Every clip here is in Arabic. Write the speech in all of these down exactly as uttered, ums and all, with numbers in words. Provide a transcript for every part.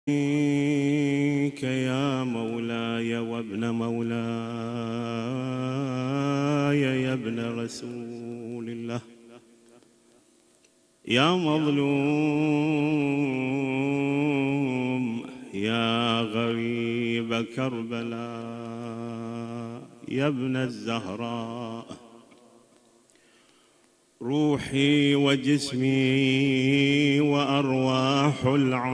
يا مولاي وابن مولاي يا ابن رسول الله، يا مظلوم يا غريب كربلاء يا ابن الزهراء، روحي وجسمي وأرواح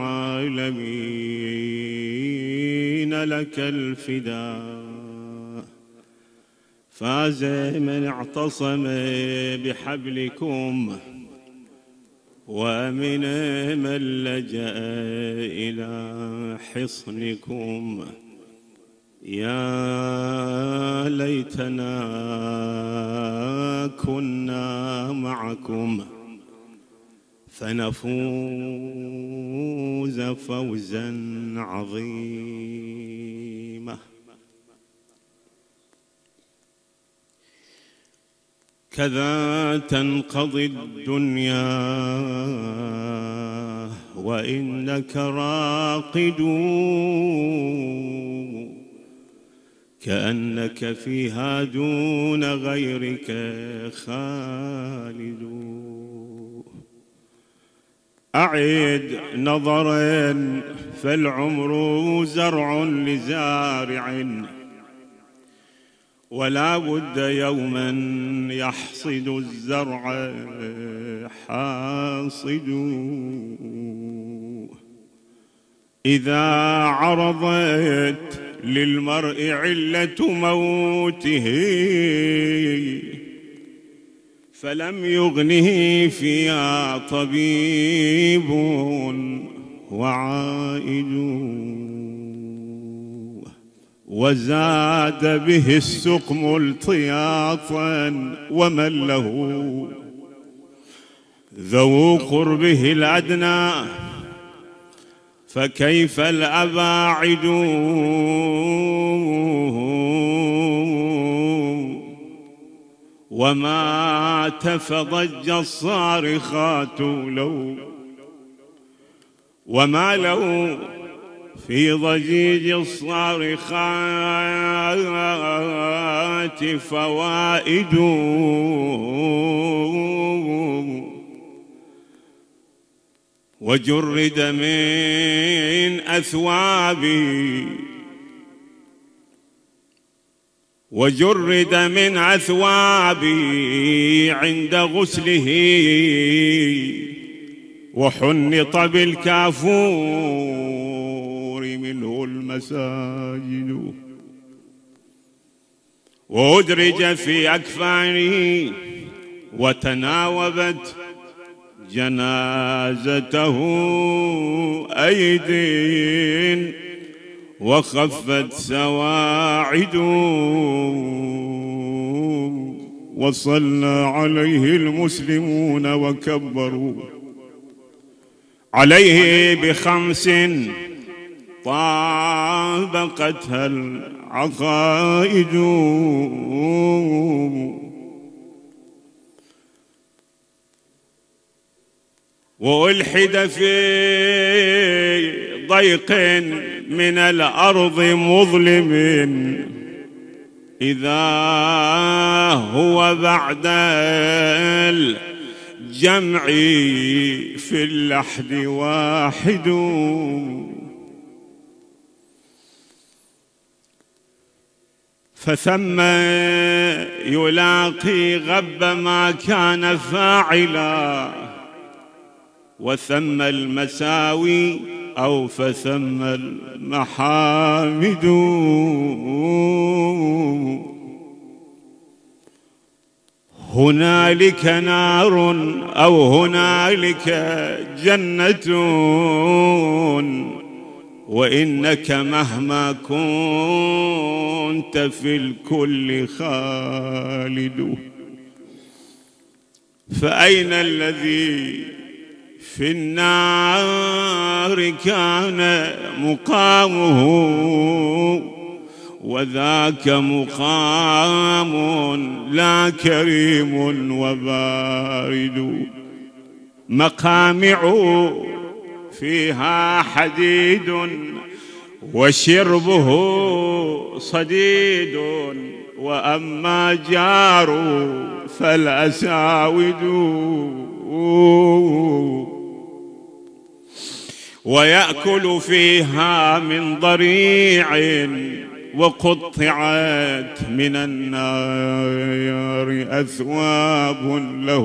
العالمين لك الفداء. فاز من اعتصم بحبلكم ومن من لجأ إلى حصنكم. يا ليتنا كنا معكم فنفوز فوزا عظيما. كذا تنقضي الدنيا وإنك راقد، كأنك فيها دون غيرك خالد. أعد نظرا فالعمر زرع لزارع، ولا بد يوما يحصد الزرع حاصد. إذا عرضت للمرء علة موته فلم يغنه فيها طبيب وعائد، وزاد به السقم التياطا ومن له ذو قربه الأدنى فكيف الأباعد. وما تفضج الصارخات لو وما لو في ضجيج الصارخات فوائد. وجرد من أثوابه وجرد من أثوابه عند غسله، وحنط بالكافور منه المساجد، وأدرج في أكفانه وتناوبت جنازته أيدٍ وخفت سواعد. وصلى عليه المسلمون وكبروا عليه بخمس طابقتها العقائد. وألحد في ضيق من الأرض مظلم، إذا هو بعد الجمع في اللحد واحد. فثم يلاقي غب ما كان فاعلا، وثم المساوي أو فثم المحامد. هنالك نار أو هنالك جنة، وإنك مهما كنت في الكل خالد. فأين الذي في النار كان مقامه، وذاك مقام لا كريم وبارد. مقامع فيها حديد وشربه صديد، وأما جار فالأساود، ويأكل فيها من ضريع وقطعت من النار أثواب له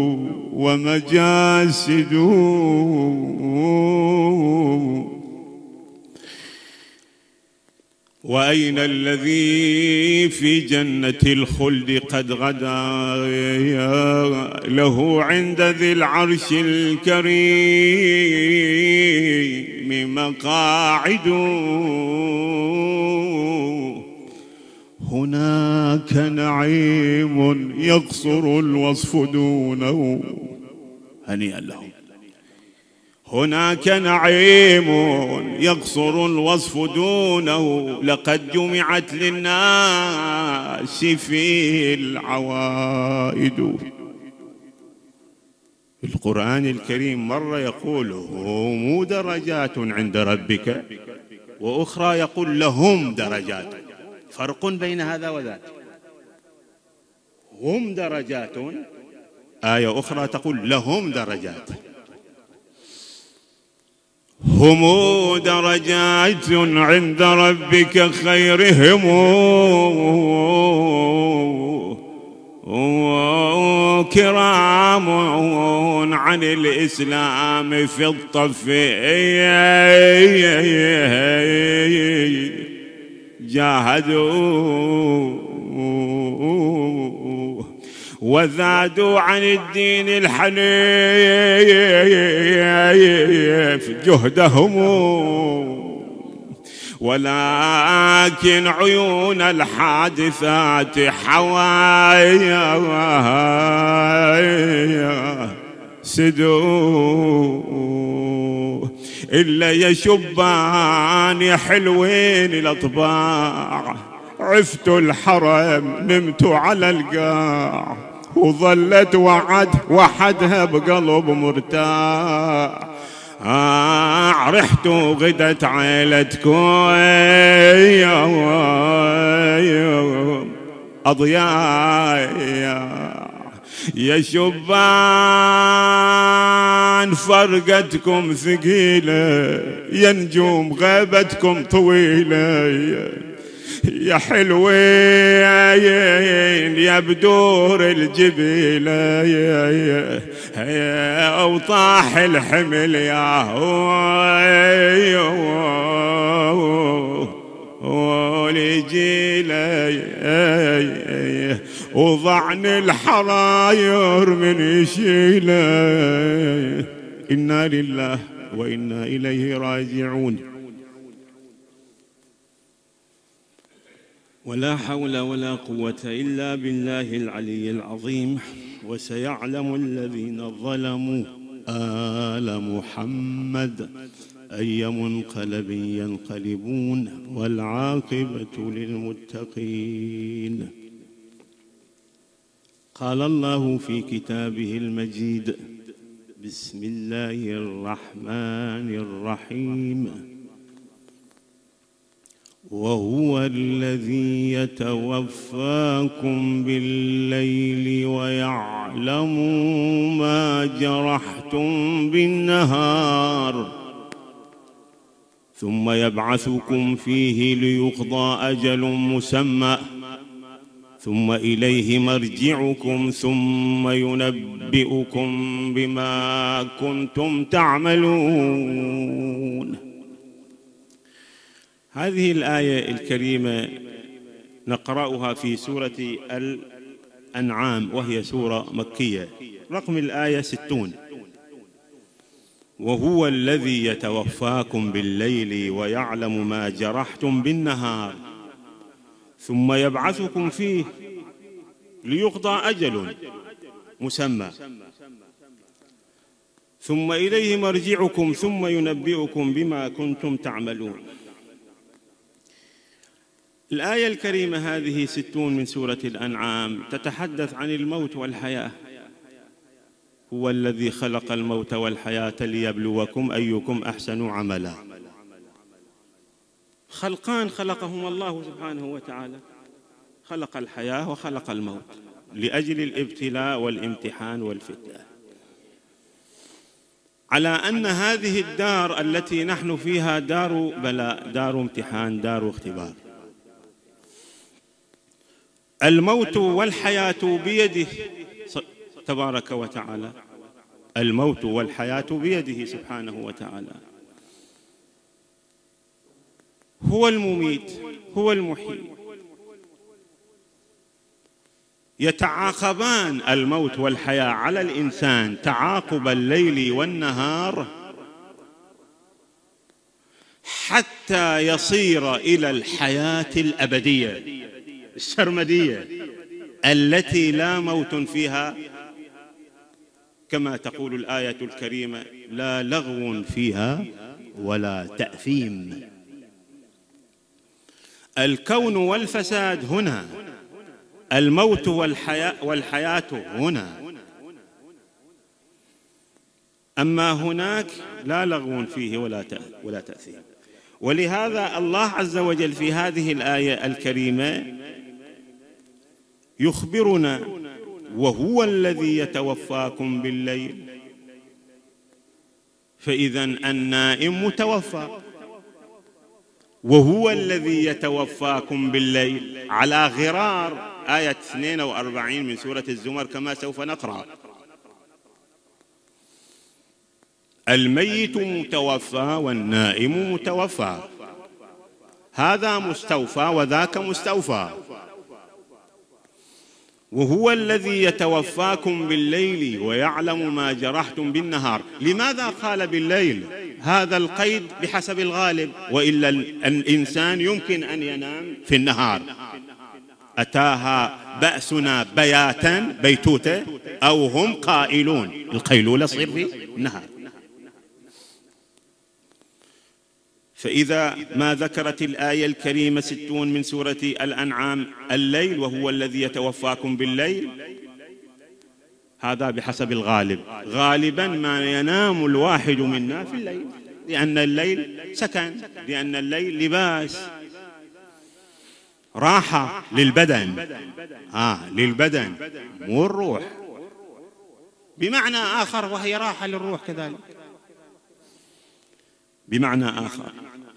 ومجاسد. وأين الذي في جنة الخلد قد غدا له عند ذي العرش الكريم مقاعد، هناك نعيم يقصر الوصف دونه، هنيئا لهم. هناك نعيم يقصر الوصف دونه، لقد جمعت للناس فيه العوائد. القرآن الكريم مرة يقول هم درجات عند ربك، وأخرى يقول لهم درجات، فرق بين هذا وذاك. هم درجات، آية أخرى تقول لهم درجات. هم درجات عند ربك خيرهم وكرام عن الإسلام في الطف جاهدوا وزادوا عن الدين الحنيف جهدهم، ولكن عيون الحادثات حوايا سدوا، إلا يشبان حلوين الأطباع، عفت الحرم نمت على القاع، وظلت وعد وحدها بقلب مرتاح، آه رحت وغدت عيلتكم أضياء يا شبان، فرقتكم ثقيلة يا نجوم غيبتكم طويلة، يا حلوين يا بدور الجبيلة وطاح الحمل يا هو لجيلة، وضعن الحراير من يشيله. إنا لله وإنا إليه راجعون. ولا حول ولا قوة إلا بالله العلي العظيم. وسيعلم الذين ظلموا آل محمد أي منقلب ينقلبون، والعاقبة للمتقين. قال الله في كتابه المجيد: بسم الله الرحمن الرحيم: وهو الذي يتوفاكم بالليل ويعلم ما جرحتم بالنهار، ثم يبعثكم فيه ليقضى أجل مسمى، ثم إليه مرجعكم ثم ينبئكم بما كنتم تعملون. هذه الآية الكريمة نقرأها في سورة الأنعام، وهي سورة مكية، رقم الآية ستون: وهو الذي يتوفاكم بالليل ويعلم ما جرحتم بالنهار، ثم يبعثكم فيه ليقضى أجل مسمى، ثم إليه مرجعكم ثم ينبئكم بما كنتم تعملون. الآية الكريمة هذه ستون من سورة الأنعام تتحدث عن الموت والحياة، هو الذي خلق الموت والحياة ليبلوكم أيكم أحسن عملا. خلقان خلقهم الله سبحانه وتعالى، خلق الحياة وخلق الموت لأجل الابتلاء والامتحان والفتنة، على أن هذه الدار التي نحن فيها دار بلاء، دار امتحان، دار اختبار. الموت والحياة بيده تبارك وتعالى، الموت والحياة بيده سبحانه وتعالى، هو المميت هو المحيي، يتعاقبان الموت والحياة على الإنسان تعاقب الليل والنهار حتى يصير إلى الحياة الأبدية السرمدية التي لا موت فيها، كما تقول الآية الكريمة: لا لغو فيها ولا تأثيم. الكون والفساد هنا، الموت والحياة, والحياة هنا، أما هناك لا لغو فيه ولا ولا تأثيم. ولهذا الله عز وجل في هذه الآية الكريمة يخبرنا: وهو الذي يتوفاكم بالليل. فإذن النائم متوفى، وهو الذي يتوفاكم بالليل على غرار آية اثنين وأربعين من سورة الزمر كما سوف نقرأ. الميت متوفى والنائم متوفى، هذا مستوفى وذاك مستوفى. وهو الذي يتوفاكم بالليل ويعلم ما جرحتم بالنهار. لماذا قال بالليل؟ هذا القيد بحسب الغالب، وإلا الإنسان يمكن أن ينام في النهار. أتاها بأسنا بياتا بيتوتة أو هم قائلون، القيلولة تصير في النهار. فإذا ما ذكرت الآية الكريمة ستون من سورة الأنعام الليل، وهو الذي يتوفاكم بالليل، هذا بحسب الغالب. غالبا ما ينام الواحد منا في الليل، لأن الليل سكن، لأن الليل لباس، راحة للبدن، آه للبدن مو الروح، بمعنى آخر، وهي راحة للروح كذلك بمعنى آخر.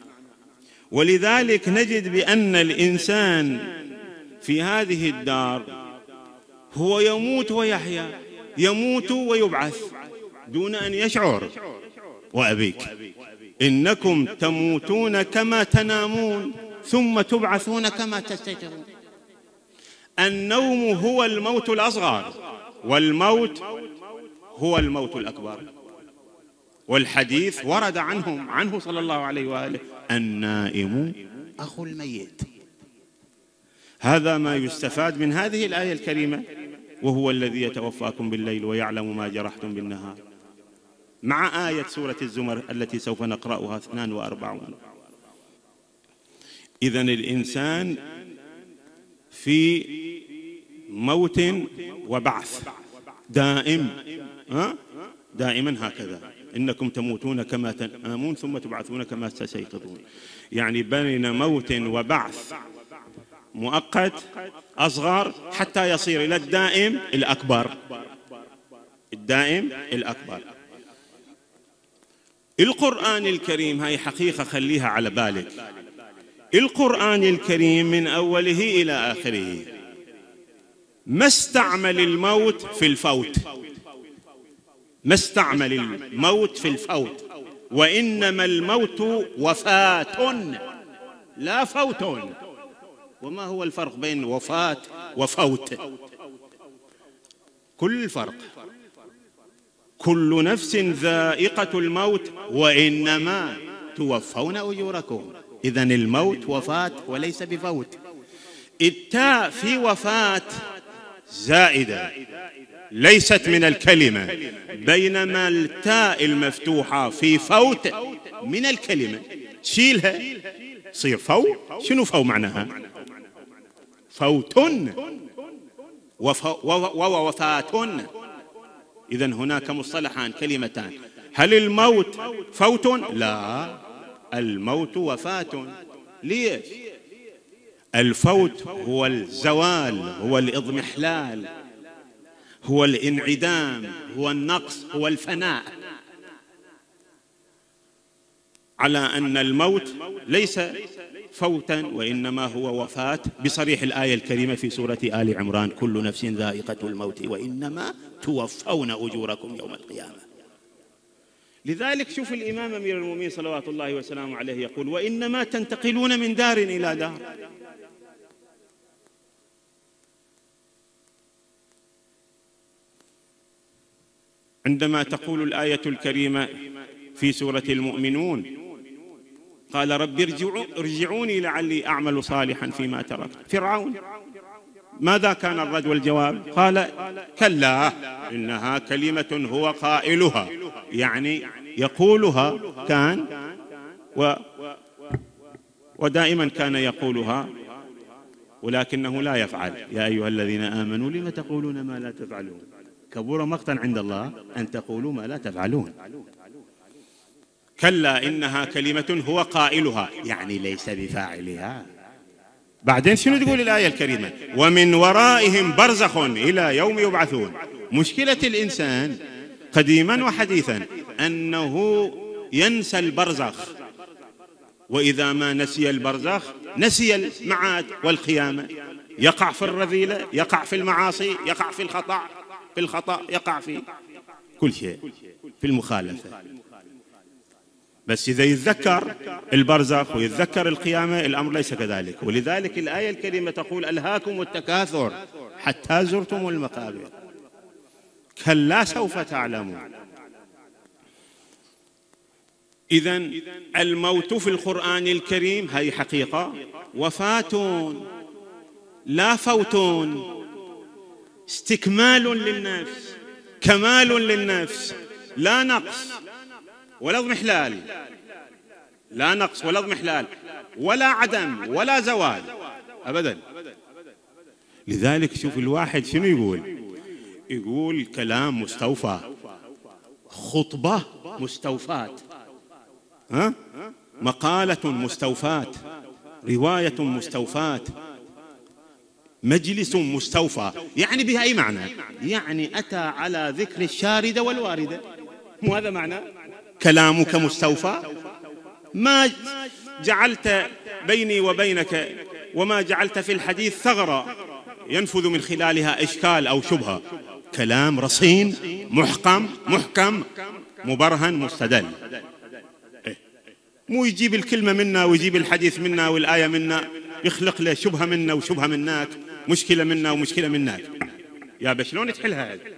ولذلك نجد بأن الإنسان في هذه الدار هو يموت ويحيا، يموت ويبعث دون أن يشعر. وأبيك إنكم تموتون كما تنامون ثم تبعثون كما تستيقظون. النوم هو الموت الأصغر، والموت هو الموت الأكبر. والحديث ورد عنهم عنه صلى الله عليه وآله: النائم أخو الميت. هذا ما يستفاد من هذه الآية الكريمة: وهو الذي يتوفاكم بالليل ويعلم ما جرحتم بالنهار، مع آية سورة الزمر التي سوف نقرأها اثنان وأربعون. إذن الإنسان في موت وبعث دائم، دائما هكذا: إنكم تموتون كما تنامون ثم تبعثون كما تستيقظون. يعني بين موت وبعث مؤقت أصغر حتى يصير إلى الدائم الأكبر، الدائم الأكبر. القرآن الكريم، هاي حقيقة خليها على بالك، القرآن الكريم من أوله إلى آخره ما استعمل الموت في الفوت، ما استعمل الموت في الفوت، وإنما الموت وفاة لا فوت. وما هو الفرق بين وفاة وفوت؟ كل الفرق. كل نفس ذائقة الموت وإنما توفون أجوركم. إذن الموت وفاة وليس بفوت. التاء في وفاة زائدة ليست من الكلمة، بينما التاء المفتوحة في فوت من الكلمة. شيلها تصير فو. شنو فو معناها؟ فوت ووفاة. إذن هناك مصطلحان كلمتان. هل الموت فوت؟ لا، الموت وفاة. ليش؟ الفوت هو الزوال، هو الإضمحلال، هو الانعدام، هو النقص، هو الفناء، على أن الموت ليس فوتا وإنما هو وفاة بصريح الآية الكريمة في سورة آل عمران: كل نفس ذائقة الموت وإنما توفون أجوركم يوم القيامة. لذلك شوف الإمام أمير المؤمنين صلوات الله وسلامه عليه يقول: وإنما تنتقلون من دار إلى دار. عندما تقول الآية الكريمة في سورة المؤمنون: قال رب ارجعوني لعلي أعمل صالحا فيما تركت. فرعون ماذا كان الرد والجواب؟ قال: كلا إنها كلمة هو قائلها، يعني يقولها كان و ودائما كان يقولها ولكنه لا يفعل. يا أيها الذين آمنوا لم تقولون ما لا تفعلون، كبر مقتا عند الله أن تقولوا ما لا تفعلون. كلا إنها كلمة هو قائلها، يعني ليس بفاعلها. بعدين شنو تقول الآية الكريمة؟ ومن ورائهم برزخ إلى يوم يبعثون. مشكلة الإنسان قديما وحديثا أنه ينسى البرزخ، وإذا ما نسي البرزخ نسي المعاد والقيامة، يقع في الرذيلة، يقع في المعاصي، يقع في الخطأ في الخطأ يقع في كل شيء، في المخالفة. بس إذا يتذكر البرزخ ويتذكر القيامة الأمر ليس كذلك. ولذلك الآية الكريمة تقول: ألهاكم التكاثر حتى زرتم المقابر كلا سوف تعلمون. إذن الموت في القرآن الكريم هي حقيقة، وفاة لا فوت، استكمال للنفس، كمال للنفس، لا نقص ولا اضمحلال، لا نقص ولا اضمحلال ولا عدم ولا زوال أبدا. لذلك شوف الواحد شنو يقول؟ يقول كلام مستوفى، خطبة مستوفاة، ها؟ مقالة مستوفاة، رواية مستوفاة، مجلس مستوفى. يعني بها أي معنى؟ يعني أتى على ذكر الشاردة والواردة، مو هذا معنى كلامك مستوفى؟ ما جعلت بيني وبينك وما جعلت في الحديث ثغرة ينفذ من خلالها إشكال أو شبهة. كلام رصين محكم محكم مبرهن مستدل، مو يجيب الكلمة منا ويجيب الحديث منا والآية منا، يخلق له شبهة منا وشبهة منك، مشكلة منا ومشكلة منك. يا بشلون تحلها هذه؟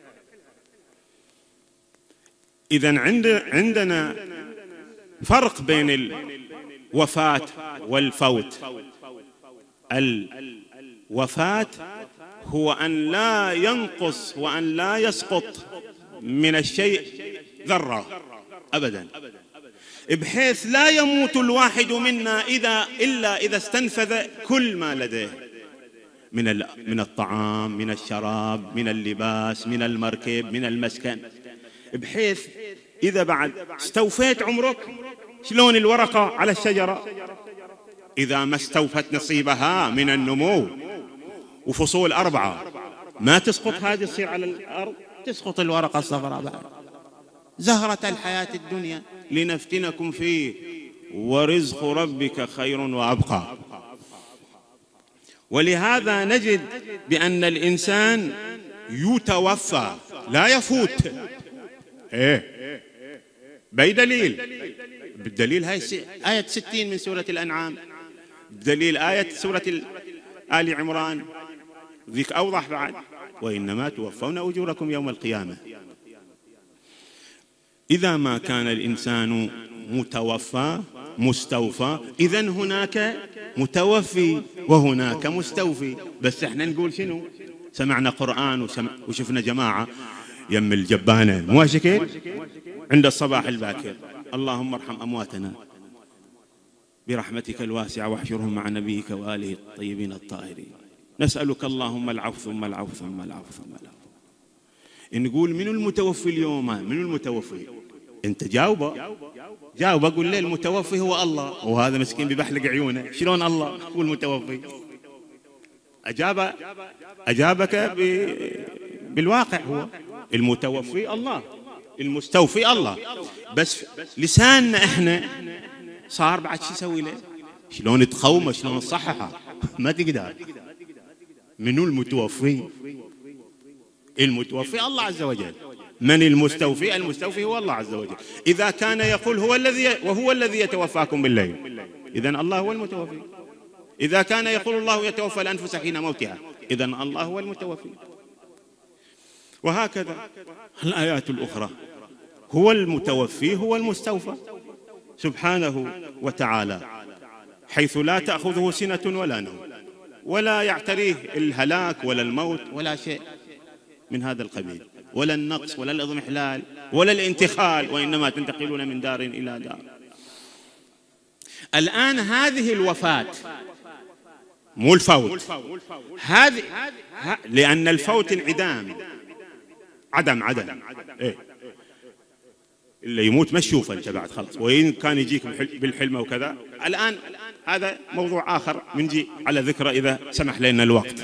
إذن عند عندنا فرق بين الوفاة والفوت. الوفاة هو أن لا ينقص وأن لا يسقط من الشيء ذرة أبدا، بحيث لا يموت الواحد منا إذا إلا إذا استنفذ كل ما لديه من من الطعام، من الشراب، من اللباس، من المركب، من المسكن، بحيث إذا بعد استوفيت عمرك شلون الورقة على الشجرة إذا ما استوفت نصيبها من النمو وفصول أربعة ما تسقط هذه تصير على الأرض، تسقط الورقة الصغرى بعد. زهرة الحياة الدنيا لنفتنكم فيه ورزق ربك خير وأبقى. ولهذا نجد بأن الإنسان يتوفى لا يفوت. إيه بأي دليل؟ بالدليل هاي آية ستين من سورة الأنعام، دليل آية سورة آل عمران ذيك أوضح بعد: وإنما توفون أجوركم يوم القيامة. إذا ما كان الإنسان متوفى مستوفى، إذن هناك متوفي وهناك مستوفي. بس احنا نقول شنو؟ سمعنا قرآن وسمع وشفنا جماعة يم الجبانة مو هالشكل عند الصباح الباكر: اللهم ارحم أمواتنا برحمتك الواسعة واحشرهم مع نبيك وآله الطيبين الطاهرين. نسألك اللهم العفو ثم العفو ثم العفو ثم العفو. نقول منو المتوفي اليوم؟ منو المتوفي؟ انت جاوبه جاوبه قول له المتوفي هو الله، وهذا مسكين ببحلق عيونه شلون الله هو المتوفي؟ أجاب أجابك بالواقع، هو المتوفي الله، المستوفي الله، بس لساننا احنا صار بعد شو يسوي له؟ شلون تقومه؟ شلون تصححه؟ ما تقدر. منو المتوفي؟ المتوفي الله عز وجل. من المستوفي؟ المستوفي هو الله عز وجل. إذا كان يقول هو الذي وهو الذي يتوفاكم بالليل، إذن الله هو المتوفي. إذا كان يقول الله يتوفى الأنفس حين موتها، إذن الله هو المتوفي. وهكذا الآيات الأخرى، هو المتوفي هو المستوفى سبحانه وتعالى، حيث لا تأخذه سنة ولا نوم، ولا يعتريه الهلاك ولا الموت ولا شيء من هذا القبيل، ولا النقص ولا الإضمحلال ولا الانتقال، وإنما تنتقلون من دار إلى دار. الآن هذه الوفاة مو الفوت، هذه لأن الفوت انعدام، عدم عدم إيه؟ اللي يموت ما تشوفه انت بعد خلاص، وإن كان يجيك بالحلم وكذا. الآن هذا موضوع آخر منجي على ذكره إذا سمح لنا الوقت.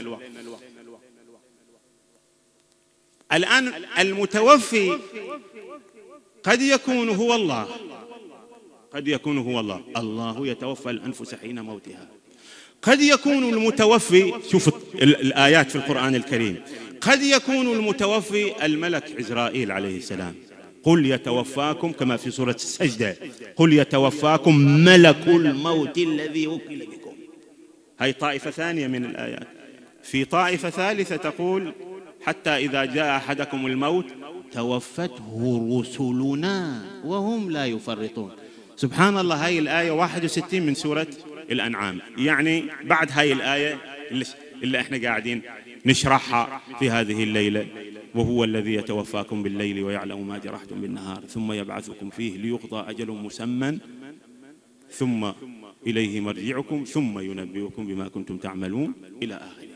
الآن المتوفي قد يكون هو الله، قد يكون هو الله، الله يتوفى الأنفس حين موتها. قد يكون المتوفي، شوف الآيات في القرآن الكريم، قد يكون المتوفي الملك عزرائيل عليه السلام. قل يتوفاكم كما في سورة السجدة، قل يتوفاكم ملك الموت الذي وكل بكم. هاي طائفة ثانية من الآيات. في طائفة ثالثة تقول حتى إذا جاء أحدكم الموت توفته رسلنا وهم لا يفرطون. سبحان الله، هاي الآية واحد وستين من سورة الأنعام، يعني بعد هاي الآية اللي, اللي احنا قاعدين نشرحها في هذه الليلة. وهو الذي يتوفاكم بالليل ويعلم ما جرحتم بالنهار ثم يبعثكم فيه ليقضى أجل مسمى ثم إليه مرجعكم ثم ينبئكم بما كنتم تعملون إلى آخره.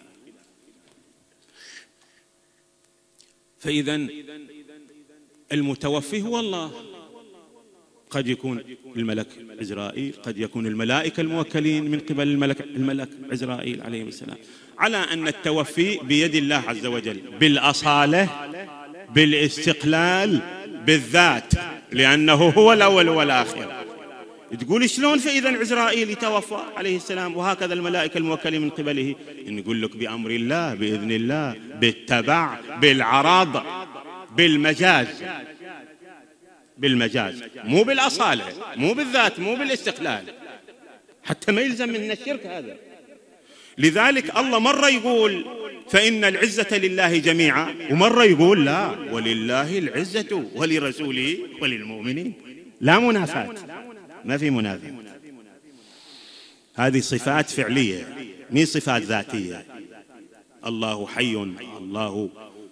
فإذا المتوفي هو الله، قد يكون الملك عزرائيل، قد يكون الملائكة الموكلين من قبل الملك, الملك عزرائيل عليه السلام، على أن التوفي بيد الله عز وجل بالأصالة، بالاستقلال، بالذات، لأنه هو الأول والآخر. تقول شلون فإذا عزرائيل يتوفى عليه السلام وهكذا الملائكة الموكلين من قبله؟ نقول لك بأمر الله، بإذن الله، بالتبع، بالعرض، بالمجاز، بالمجاز، مو بالأصالة، مو بالذات، مو بالاستقلال، حتى ما يلزم من الشرك هذا. لذلك الله مرة يقول فإن العزة لله جميعا، ومرة يقول لا، ولله العزة ولرسوله وللمؤمنين. لا منافاة، ما في منافاة. هذه صفات فعلية مي صفات ذاتية. الله حي، الله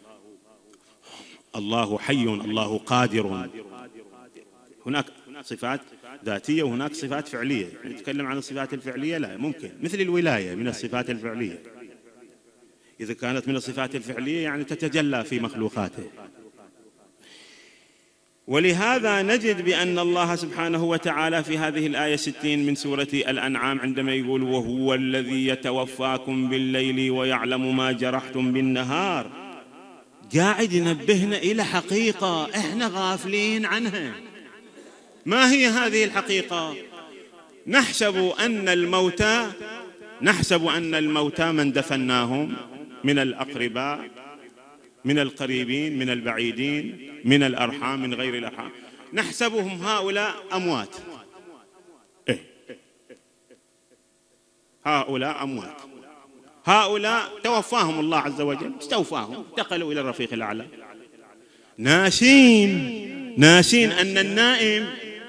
الله حي، الله قادر. هناك صفات ذاتية وهناك صفات فعلية. نتكلم عن الصفات الفعلية، لا ممكن، مثل الولاية من الصفات الفعلية. إذا كانت من الصفات الفعلية يعني تتجلى في مخلوقاته. ولهذا نجد بأن الله سبحانه وتعالى في هذه الآية ستين من سورة الأنعام عندما يقول وهو الذي يتوفاكم بالليل ويعلم ما جرحتم بالنهار، قاعد ينبهنا إلى حقيقة إحنا غافلين عنها. ما هي هذه الحقيقة؟ نحسب أن الموتى نحسب أن الموتى من دفناهم من الأقرباء، من القريبين، من البعيدين، من الأرحام، من غير الأرحام، نحسبهم هؤلاء أموات. إيه؟ هؤلاء أموات، هؤلاء توفاهم الله عز وجل، استوفاهم، انتقلوا إلى الرفيق الأعلى. ناسين ناسين أن النائم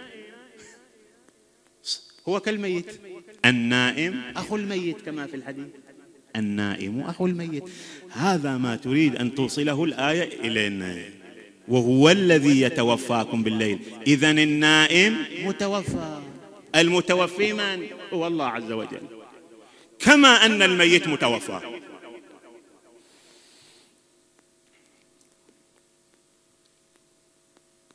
هو كالميت. النائم أخو الميت كما في الحديث، النائم أخو الميت. هذا ما تريد أن توصله الآية إلينا، وهو الذي يتوفاكم بالليل. إذن النائم متوفى، المتوفي من؟ هو الله عز وجل، كما أن الميت متوفى.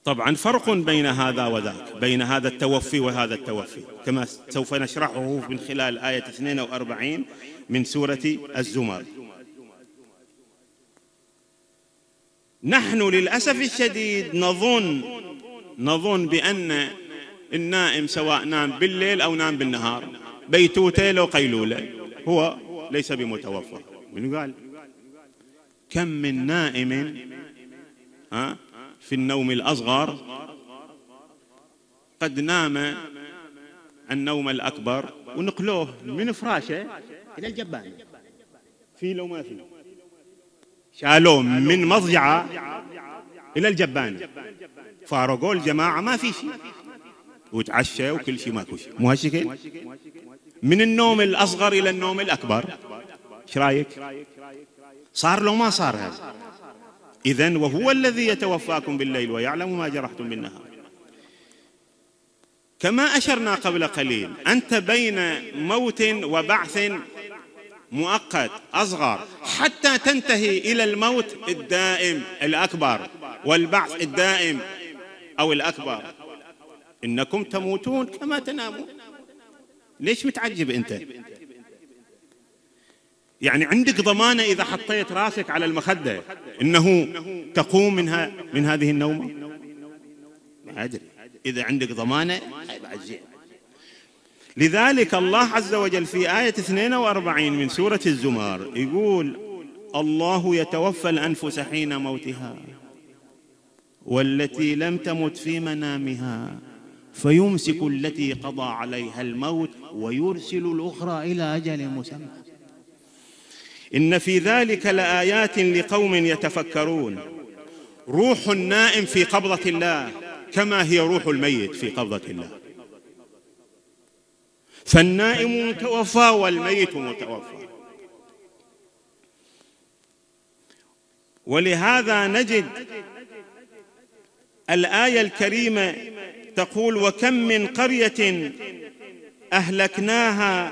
طبعا فرق بين هذا وذاك، بين هذا التوفي وهذا التوفي، كما سوف نشرحه من خلال آية اثنين وأربعين من سورة الزمر. نحن للأسف الشديد نظن نظن بأن النائم سواء نام بالليل أو نام بالنهار، بيتوتة لو قيلولة، هو ليس بمتوفى. من قال؟ كم من نائم ها في النوم الأصغر قد نام النوم الأكبر ونقلوه من فراشه إلى الجبانة، في لو ما في، شالوه من مضجعه إلى الجبانة، فارقوا الجماعة ما في شيء، وتعشى وكل شيء ماكو شيء. مو هالشكل؟ من النوم الأصغر إلى النوم الأكبر. ايش رايك؟ صار لو ما صار هذا؟ إذن وهو الذي يتوفاكم بالليل ويعلم ما جرحتم بالنهار. كما أشرنا قبل قليل، أنت بين موت وبعث مؤقت أصغر حتى تنتهي إلى الموت الدائم الأكبر والبعث الدائم أو الأكبر. إنكم تموتون كما تنامون. ليش متعجب أنت؟ يعني عندك ضمانة إذا حطيت راسك على المخدة إنه تقوم منها من هذه النومة؟ ما أدري. إذا عندك ضمانة بعد زين. لذلك الله عز وجل في آية اثنين وأربعين من سورة الزمر يقول: الله يتوفى الأنفس حين موتها والتي لم تمت في منامها فيمسك التي قضى عليها الموت ويرسل الأخرى إلى أجل مسمى إن في ذلك لآيات لقوم يتفكرون. روح النائم في قبضة الله كما هي روح الميت في قبضة الله، فالنائم متوفى والميت متوفى. ولهذا نجد الآية الكريمة تقول: وكم من قرية أهلكناها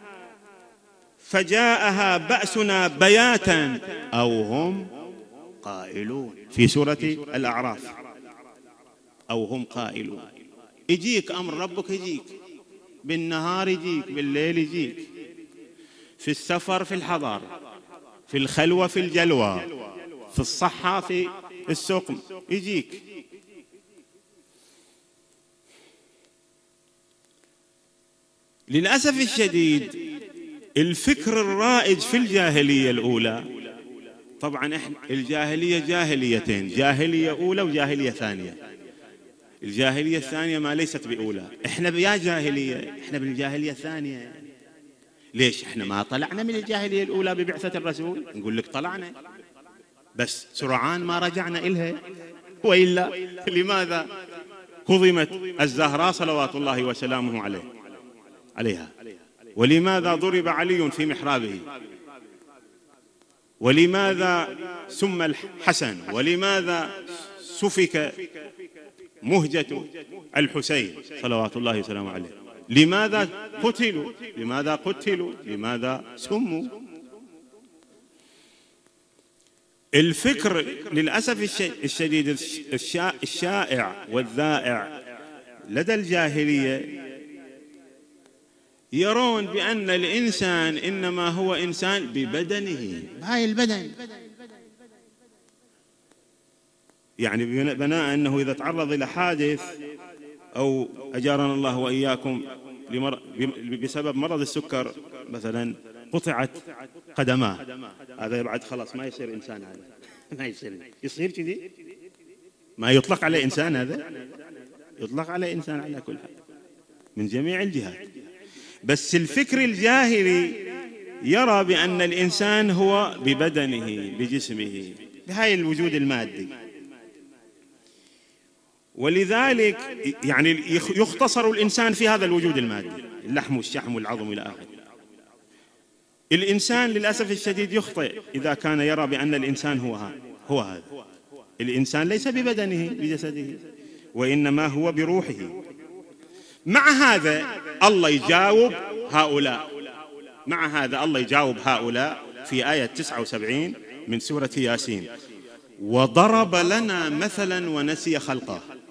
فجاءها بأسنا بياتا أو هم قائلون، في سورة الأعراف. أو هم قائلون. يجيك أمر ربك، يجيك بالنهار، يجيك بالليل، يجيك في السفر، في الحضر، في الخلوة، في الجلوة، في الصحة، في السقم، يجيك. للأسف الشديد الفكر الرائج في الجاهلية الأولى، طبعا احنا الجاهلية جاهليتين، جاهلية أولى وجاهلية ثانية. الجاهلية الثانية ما ليست بأولى، احنا بيا جاهلية، احنا بالجاهلية الثانية. ليش؟ احنا ما طلعنا من الجاهلية الأولى ببعثة الرسول؟ نقول لك طلعنا، بس سرعان ما رجعنا إلها. وإلا لماذا هضمت الزهراء صلوات الله وسلامه عليه عليها؟ ولماذا ضرب علي في محرابه؟ ولماذا سم الحسن؟ ولماذا سفك مهجة الحسين صلوات الله وسلامه عليه؟ لماذا قتلوا؟ لماذا قتلوا؟ لماذا سموا؟ الفكر للأسف الشديد الشائع والذائع لدى الجاهلية يرون بأن الإنسان إنما هو إنسان ببدنه، هاي البدن. يعني بناء أنه إذا تعرض إلى حادث أو أجارنا الله وإياكم بسبب مرض السكر مثلا قطعت قدماه، هذا بعد خلاص ما يصير إنسان، هذا ما يصير. يصير كذي؟ ما يطلق عليه إنسان، هذا يطلق عليه إنسان على كل حال من جميع الجهات. بس الفكر الجاهلي يرى بأن الإنسان هو ببدنه، بجسمه، بهاي الوجود المادي. ولذلك يعني يختصر الإنسان في هذا الوجود المادي، اللحم والشحم والعظم إلى آخره. الإنسان للأسف الشديد يخطئ إذا كان يرى بأن الإنسان هو هذا. هو هذا الإنسان ليس ببدنه بجسده، وإنما هو بروحه. مع هذا الله يجاوب هؤلاء، مع هذا الله يجاوب هؤلاء في آية تسعة وسبعين من سورة ياسين: وضرب لنا مثلا ونسي خلقه.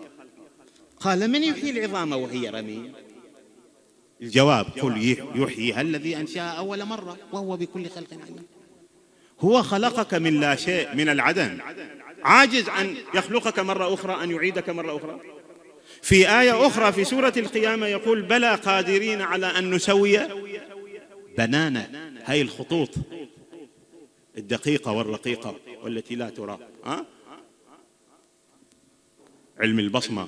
قال من يحيي العظام وهي رميم؟ الجواب قل يحييها الذي أنشأها أول مرة وهو بكل خلق عليم. هو خلقك من لا شيء، من العدم، عاجز أن يخلقك مرة أخرى، أن يعيدك مرة أخرى. في آية أخرى في سورة القيامة يقول بلى قادرين على أن نسوي بنانا. هاي الخطوط الدقيقة والرقيقة والتي لا ترى، أه؟ علم البصمة،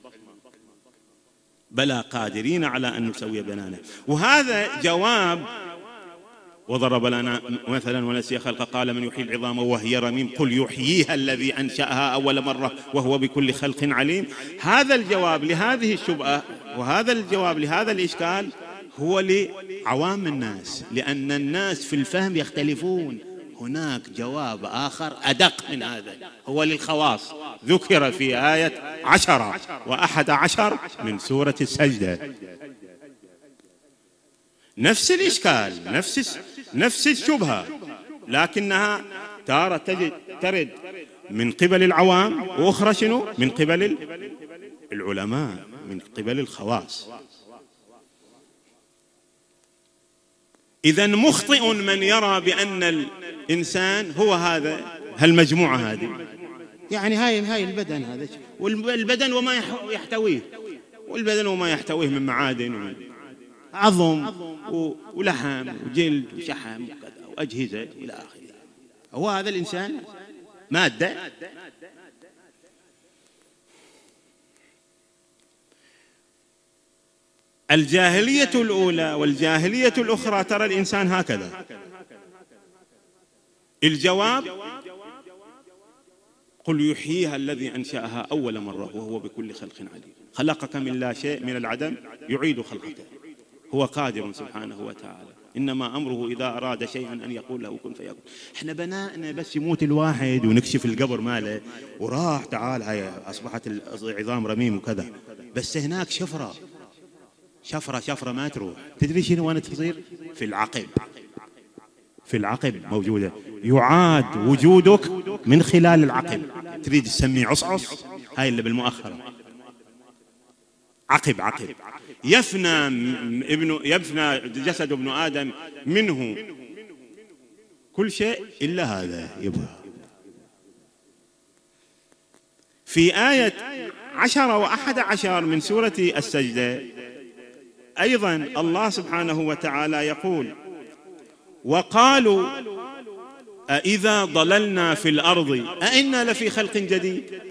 بلى قادرين على أن نسوي بنانا. وهذا جواب. وضرب لنا مثلا ونسي خلقه قال من يحيي العظام وهي رميم قل يحييها الذي أنشأها أول مرة وهو بكل خلق عليم. هذا الجواب لهذه الشبهة وهذا الجواب لهذا الإشكال هو لعوام الناس، لأن الناس في الفهم يختلفون. هناك جواب آخر أدق من هذا هو للخواص، ذكر في آية عشرة وأحد عشر من سورة السجدة. نفس الإشكال، نفس نفس الشبهة، لكنها تارة تجد ترد من قبل العوام، وأخرى شنو؟ من قبل العلماء، من قبل الخواص. إذن مخطئ من يرى بأن الإنسان هو هذا هالمجموعة هذه، يعني هاي هاي البدن هذا، والبدن وما يحتويه، والبدن وما يحتويه من معادن عظم ولحم وجلد وشحم وأجهزة إلى آخره. هو هذا الإنسان مادة. الجاهلية الأولى والجاهلية الأخرى ترى الإنسان هكذا. الجواب قل يحييها الذي أنشأها أول مرة وهو بكل خلق عليم. خلقك من لا شيء، من العدم، يعيد خلقته. هو قادر سبحانه وتعالى، إنما أمره إذا أراد شيئا أن يقول له كن فيكون. إحنا بناءنا بس يموت الواحد ونكشف القبر ماله وراح تعال هاي أصبحت العظام رميم وكذا، بس هناك شفرة شفرة شفرة ما تروح. تدري شنو وين تصير؟ في العقب. في العقب موجودة، يعاد وجودك من خلال العقب. تريد تسميه عصعص، هاي اللي بالمؤخرة عقب. عقب يفنى ابن يفنى جسد ابن آدم منه كل شيء إلا هذا يبقى. في آية عشرة وأحد عشر من سورة السجدة أيضا الله سبحانه وتعالى يقول وقالوا أإذا ضللنا في الأرض أإنا لفي خلق جديد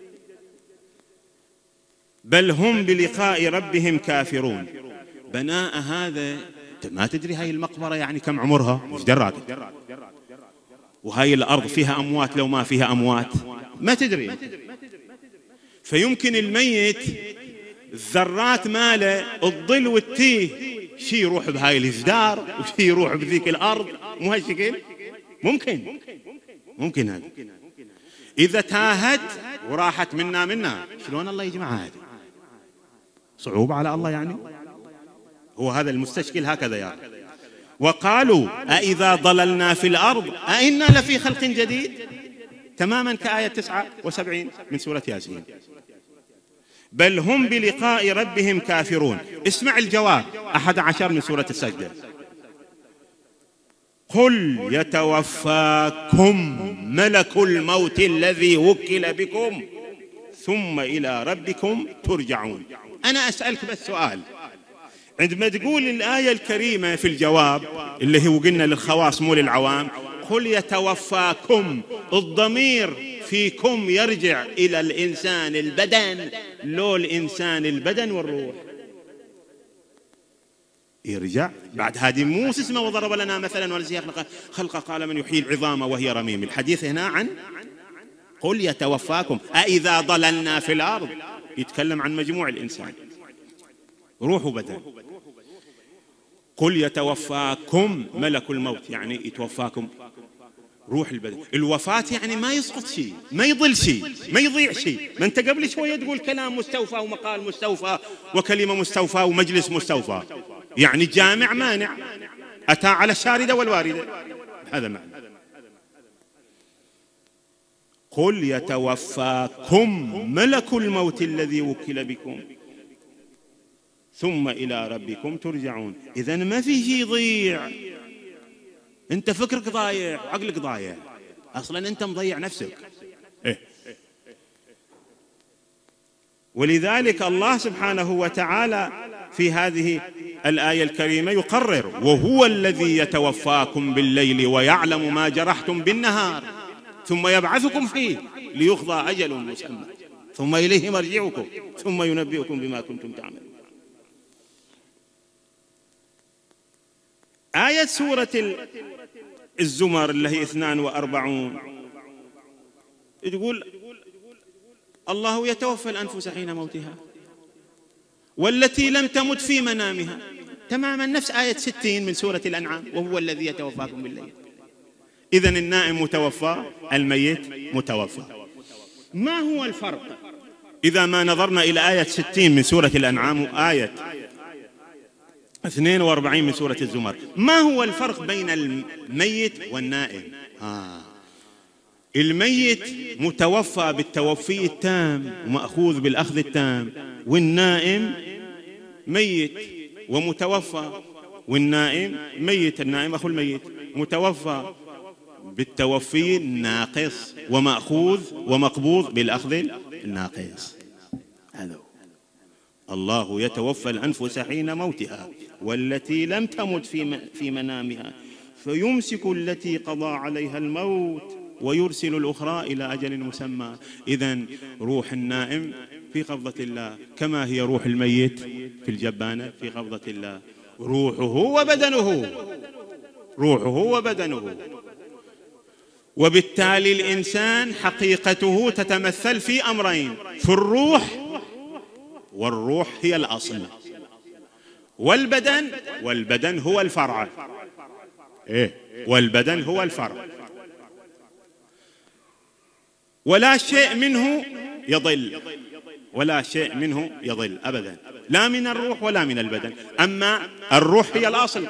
بل هم بلقاء ربهم كافرون. بناء هذا ما تدري هاي المقبرة يعني كم عمرها، مش دراك، وهاي الأرض فيها أموات لو ما فيها أموات ما تدري. فيمكن الميت الذرات ماله الظل والتيه شي يروح بهاي الجدار وشي يروح بذيك الأرض، مو هالشكل؟ ممكن ممكن هذا. إذا تاهت وراحت منا منا شلون الله يجمع هذا؟ صعوبة على الله يعني. هو هذا المستشكل هكذا يعني. وقالوا أإذا ضللنا في الأرض أإنا لفي خلق جديد، تماما كآية تسعة وسبعين من سورة ياسين. بل هم بلقاء ربهم كافرون. اسمع الجواب أحد عشر من سورة السجدة. قل يتوفاكم ملك الموت الذي وكل بكم ثم إلى ربكم ترجعون. أنا أسألك بس سؤال، عندما تقول الآية الكريمة في الجواب اللي هو قلنا للخواص مو للعوام، قل يتوفاكم، الضمير فيكم يرجع إلى الإنسان البدن لو الإنسان البدن والروح يرجع بعد. هذه مو اسمه وضرب لنا مثلا ونسي خلقه قال من يحيي العظام وهي رميم. الحديث هنا عن قل يتوفاكم أإذا ضللنا في الأرض، يتكلم عن مجموع الإنسان روح وبدن. قل يتوفاكم ملك الموت يعني يتوفاكم روح البدن. الوفاة يعني ما يسقط شيء، ما يضل شيء، ما يضيع شيء. ما انت قبل شوية تقول كلام مستوفى ومقال مستوفى وكلمة مستوفى ومجلس مستوفى، يعني جامع مانع أتى على الشاردة والواردة، هذا معنى. قل يتوفاكم ملك الموت الذي وكل بكم ثم إلى ربكم ترجعون. إذن ما في شيء يضيع، أنت فكرك ضايع وعقلك ضايع، أصلا أنت مضيع نفسك. إيه؟ ولذلك الله سبحانه وتعالى في هذه الآية الكريمة يقرر: وهو الذي يتوفاكم بالليل ويعلم ما جرحتم بالنهار ثم يبعثكم فيه ليقضى أجل مسمى ثم إليه مرجعكم ثم ينبئكم بما كنتم تعملون. آية سورة الزمر اللي هي اثنان وأربعون تقول: الله يتوفى الأنفس حين موتها والتي لم تمت في منامها، تماما نفس آية ستين من سورة الأنعام: وهو الذي يتوفاكم بالليل. إذن النائم متوفى، الميت متوفى. ما هو الفرق إذا ما نظرنا إلى آية ستين من سورة الأنعام وآية اثنين وأربعين من سورة الزمر؟ ما هو الفرق بين الميت والنائم؟ آه. الميت متوفى بالتوفي التام ومأخوذ بالأخذ التام، والنائم ميت ومتوفى، والنائم ميت، النائم أخو الميت، متوفى بالتوفي الناقص ومأخوذ ومقبوض بالأخذ الناقص. هذا الله يتوفى الأنفس حين موتها والتي لم تمت في منامها فيمسك التي قضى عليها الموت ويرسل الأخرى إلى أجل مسمى. إذن روح النائم في قبضة الله كما هي روح الميت في الجبانة في قبضة الله. روحه وبدنه، روحه وبدنه. وبالتالي الإنسان حقيقته تتمثل في أمرين: في الروح، والروح هي الأصل، والبدن، والبدن هو الفرع. إيه؟ والبدن هو الفرع، ولا شيء منه يضل، ولا شيء منه يضل أبدا، لا من الروح ولا من البدن. أما الروح هي الأصل،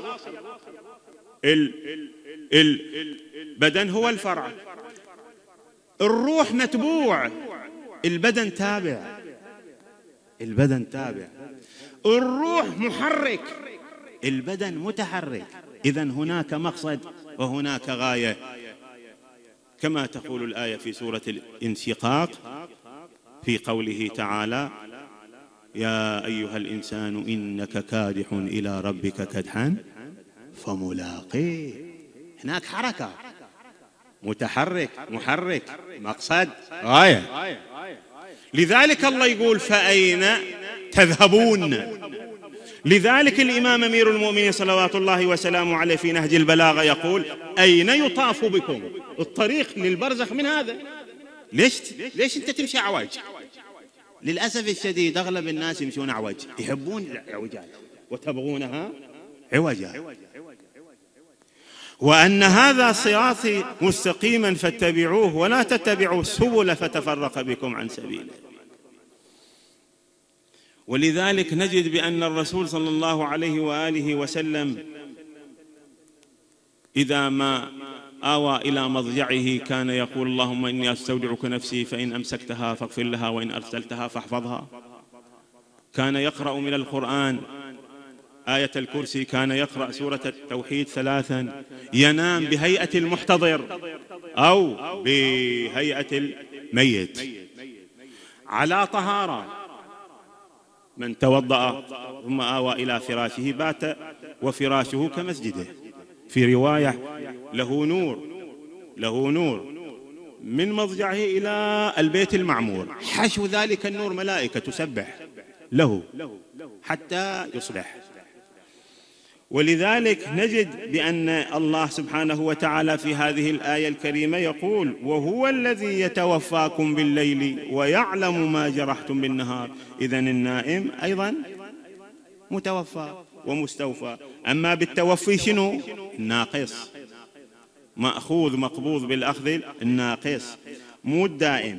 البدن هو الفرع. الروح متبوع، البدن تابع، البدن تابع. الروح محرك، البدن متحرك. إذن هناك مقصد وهناك غاية، كما تقول الآية في سورة الانشقاق في قوله تعالى: يا أيها الإنسان إنك كادح إلى ربك كدحا فملاقيه. هناك حركة، متحرك، محرك، مقصد، غاية. لذلك الله يقول: فأين تذهبون؟ لذلك الإمام أمير المؤمنين صلوات الله وسلامه عليه في نهج البلاغة يقول: أين يطاف بكم؟ الطريق للبرزخ من هذا. ليش ليش أنت تمشي عوج؟ للأسف الشديد أغلب الناس يمشون عوج، يحبون العوجات وتبغونها عوجا. وأن هذا صراطي مستقيما فاتبعوه ولا تتبعوا السبل فتفرق بكم عن سبيله. ولذلك نجد بأن الرسول صلى الله عليه وآله وسلم إذا ما آوى إلى مضجعه كان يقول: اللهم إني أستودعك نفسي فإن أمسكتها فاغفر لها وإن أرسلتها فاحفظها. كان يقرأ من القرآن آية الكرسي، كان يقرأ سورة التوحيد ثلاثا، ينام بهيئة المحتضر أو بهيئة الميت على طهارة. من توضأ ثم آوى إلى فراشه بات وفراشه كمسجده. في رواية: له نور، له نور من مضجعه إلى البيت المعمور، حشو ذلك النور ملائكة تسبح له حتى يصبح. ولذلك نجد بأن الله سبحانه وتعالى في هذه الآية الكريمة يقول: وهو الذي يتوفاكم بالليل ويعلم ما جرحتم بالنهار. إذن النائم أيضا متوفى ومستوفى. أما بالتوفي شنو؟ الناقص، مأخوذ مقبوض بالأخذ الناقص، مو الدائم.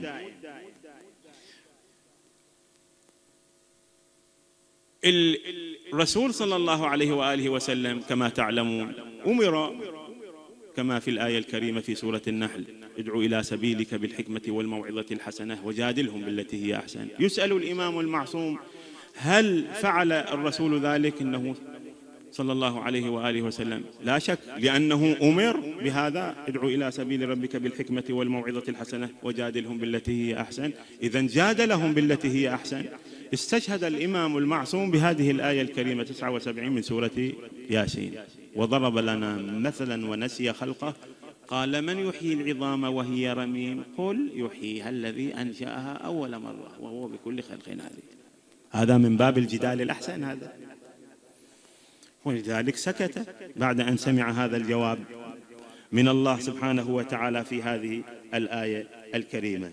الرسول صلى الله عليه وآله وسلم كما تعلمون أمر كما في الآية الكريمة في سورة النحل: ادع إلى سبيلك بالحكمة والموعظة الحسنة وجادلهم بالتي هي أحسن. يسأل الإمام المعصوم: هل فعل الرسول ذلك؟ إنه صلى الله عليه وآله وسلم لا شك، لأنه أمر بهذا: ادع إلى سبيل ربك بالحكمة والموعظة الحسنة وجادلهم بالتي هي أحسن. إذن جادلهم بالتي هي أحسن. استشهد الإمام المعصوم بهذه الآية الكريمة تسعة وسبعين من سورة ياسين، وضرب لنا مثلا ونسي خلقه. قال: من يحيي العظام وهي رميم؟ قل يحييها الذي أنشأها أول مرة وهو بكل خلق عليم. هذا من باب الجدال الأحسن هذا. ولذلك سكت بعد أن سمع هذا الجواب من الله سبحانه وتعالى في هذه الآية الكريمة: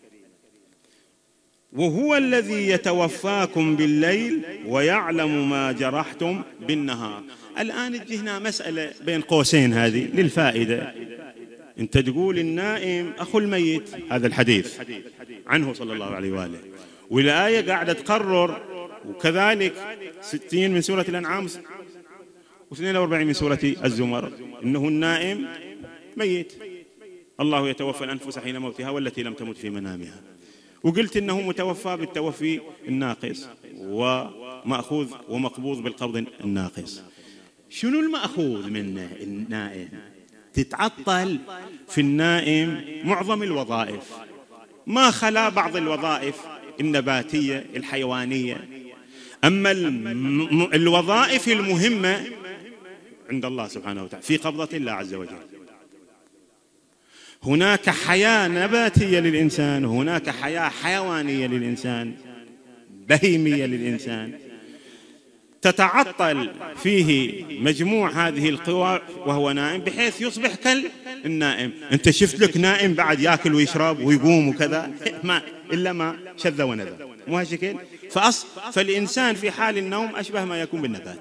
وهو الذي يتوفاكم بالليل ويعلم ما جرحتم بالنهار. الآن جهنا مسألة بين قوسين هذه للفائدة. أنت تقول النائم أخو الميت، هذا الحديث عنه صلى الله عليه وآله، والآية قاعدة تقرر، وكذلك ستين من سورة الأنعام واثنين وأربعين من سورة الزمر إنه النائم ميت. الله يتوفى الأنفس حين موتها والتي لم تمت في منامها. وقلت إنه متوفى بالتوفي الناقص ومأخوذ ومقبوض بالقبض الناقص. شنو المأخوذ منه النائم؟ تتعطل في النائم معظم الوظائف، ما خلا بعض الوظائف النباتية الحيوانية. أما الوظائف المهمة عند الله سبحانه وتعالى في قبضة الله عز وجل. هناك حياة نباتية للإنسان، وهناك حياة حيوانية للإنسان، بهيمية للإنسان، تتعطل فيه مجموع هذه القوى وهو نائم بحيث يصبح كالنائم. أنت شفت لك نائم بعد يأكل ويشرب ويقوم وكذا؟ ما إلا ما شذ ونذر، مو هالشكل. فأص فالإنسان في حال النوم أشبه ما يكون بالنبات،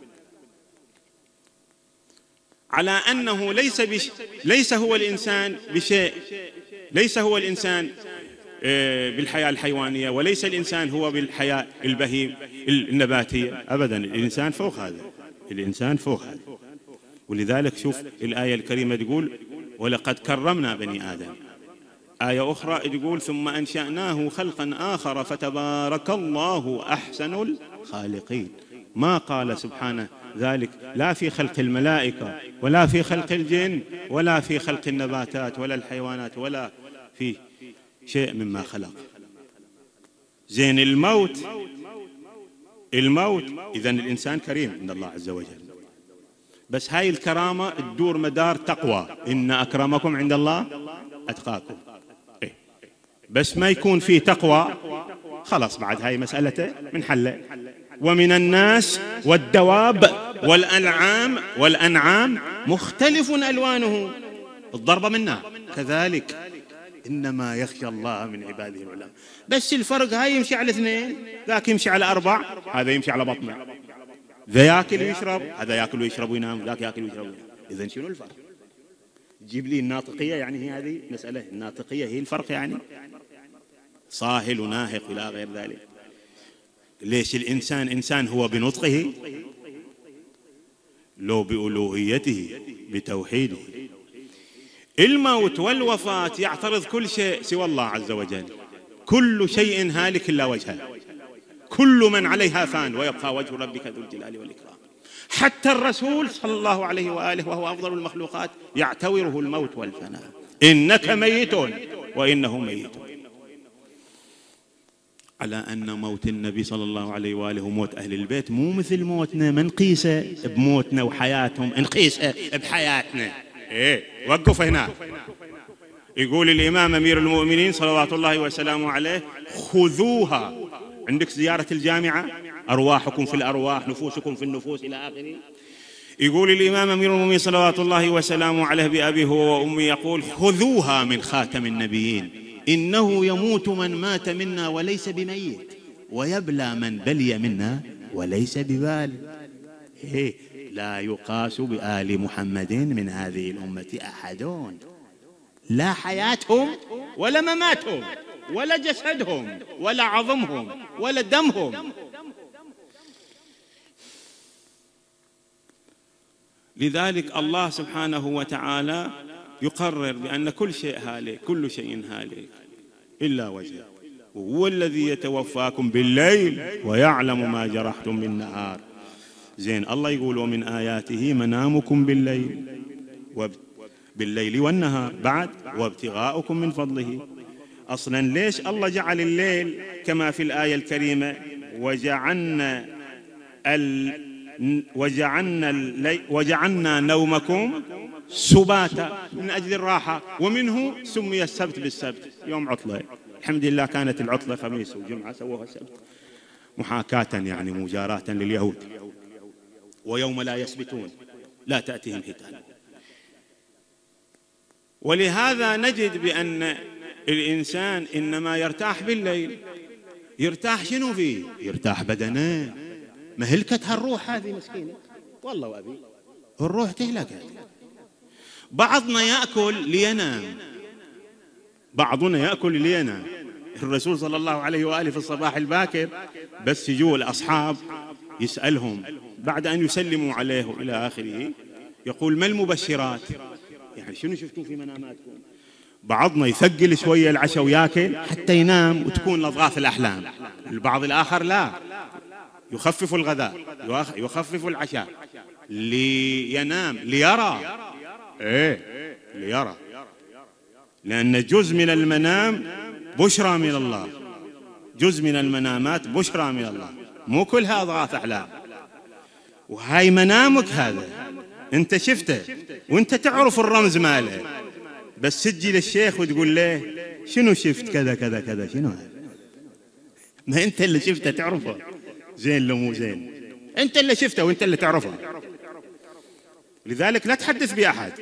على أنه ليس بش... ليس هو الإنسان بشيء، ليس هو الإنسان بالحياة الحيوانية، وليس الإنسان هو بالحياة البهيم النباتية أبدا. الإنسان فوق هذا، الإنسان فوق هذا. ولذلك شوف الآية الكريمة تقول: ولقد كرمنا بني آدم. آية أخرى تقول: ثم أنشأناه خلقا آخر فتبارك الله أحسن الخالقين. ما قال سبحانه ذلك لا في خلق الملائكة ولا في خلق الجن ولا في خلق النباتات ولا الحيوانات ولا في شيء مما خلق. زين الموت، الموت إذن الإنسان كريم عند الله عز وجل، بس هاي الكرامة تدور مدار تقوى: إن أكرمكم عند الله أتقاكم. إيه؟ بس ما يكون فيه تقوى خلاص بعد هاي مسألته من حله. ومن الناس والدواب والأنعام والأنعام مختلف ألوانه، الضربة منا كذلك، إنما يخشى الله من عباده العلماء. بس الفرق هاي يمشي على اثنين، ذاك يمشي على أربع، هذا يمشي على بطنه. ذا يأكل ويشرب، هذا يأكل ويشرب وينام، ذاك يأكل ويشرب وينام. إذن شنو الفرق؟ جيب لي الناطقية، يعني هي هذه مسألة الناطقية هي الفرق، يعني صاهل وناهق إلى غير ذلك. ليش الإنسان إنسان هو بنطقه، لو بألوهيته بتوحيده. الموت والوفاة يعترض كل شيء سوى الله عز وجل. كل شيء هالك إلا وجهه، كل من عليها فان ويبقى وجه ربك ذو الجلال والإكرام. حتى الرسول صلى الله عليه وآله وهو أفضل المخلوقات يعتوره الموت والفناء: إنك ميت وإنه ميت. على أن موت النبي صلى الله عليه وآله وموت أهل البيت مو مثل موتنا، ما نقيسه بموتنا وحياتهم، نقيسه بحياتنا. إيه وقف هنا. يقول الإمام أمير المؤمنين صلوات الله وسلامه عليه: خذوها. عندك زيارة الجامعة، أرواحكم في الأرواح، نفوسكم في النفوس، إلى آخره. يقول الإمام أمير المؤمنين صلوات الله وسلامه عليه بأبي هو وأمي، يقول: خذوها من خاتم النبيين، إنه يموت من مات منا وليس بميت، ويبلى من بلي منا وليس ببال. إيه لا يقاس بآل محمد من هذه الأمة أحد، لا حياتهم ولا مماتهم ولا جسدهم ولا عظمهم ولا دمهم. لذلك الله سبحانه وتعالى يقرر بأن كل شيء هالك، كل شيء هالك إلا وجهه، وهو الذي يتوفاكم بالليل ويعلم ما جرحتم بالنهار. زين، الله يقول ومن آياته منامكم بالليل بالليل والنهار، بعد وابتغاؤكم من فضله. أصلا ليش الله جعل الليل كما في الآية الكريمة وجعلنا ال وجعلنا, اللي وجعلنا نومكم سباتا، من أجل الراحة، ومنه سمي السبت بالسبت، يوم عطلة. الحمد لله كانت العطلة خميس وجمعة، سووها السبت محاكاة يعني مجاراة لليهود. ويوم لا يسبتون لا تأتيهم حيتان. ولهذا نجد بأن الإنسان إنما يرتاح بالليل. يرتاح شنو فيه؟ يرتاح بدنه، مهلكتها الروح هذه مسكينة، والله وأبي الروح تهلكت. بعضنا يأكل لينام، بعضنا يأكل لينام. الرسول صلى الله عليه وآله في الصباح الباكر بس يجوا الأصحاب يسألهم بعد أن يسلموا عليه إلى آخره، يقول ما المبشرات؟ يعني شنو شفتوا في مناماتكم؟ بعضنا يثقل شوية العشاء وياكل حتى ينام وتكون لضغاث الأحلام. البعض الآخر لا، يخفف الغداء، يخفف العشاء لينام ليرى. ايه ليرى، لأن جزء من المنام بشرى من الله، جزء من المنامات بشرى من الله، مو كلها أضغاث أحلام. وهاي منامك هذا انت شفته وانت تعرف الرمز ماله، بس تجي للشيخ وتقول له شنو شفت كذا كذا كذا، شنو هذا؟ ما انت اللي شفته تعرفه زين لو مو زين، انت اللي شفته وانت اللي تعرفه. لذلك لا تحدث بأحد.